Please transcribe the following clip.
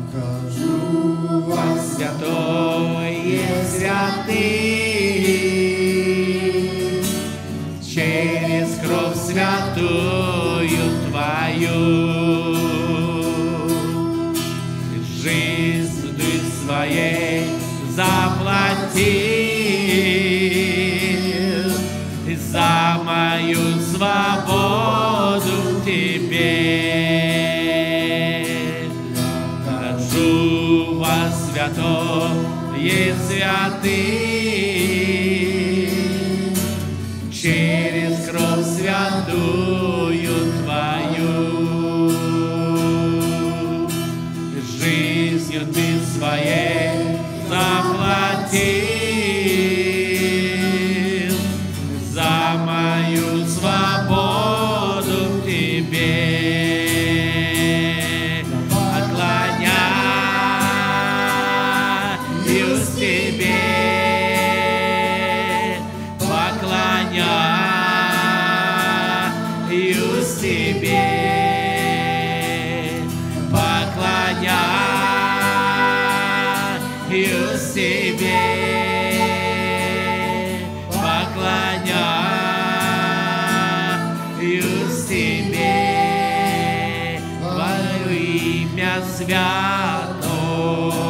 Нахожу вас, святое святых, через кровь святую Твою, жизнь Ты своей заплатил за мою свободу в Тебе. Нахожу вас, святое святых, через кровь святую Твою, жизнью Ты своей заплатил за мою свободу в Тебе. Поклоняюсь Тебе, поклоняюсь Тебе, поклоняюсь Тебе, поклоняюсь Тебе, Твое имя святое.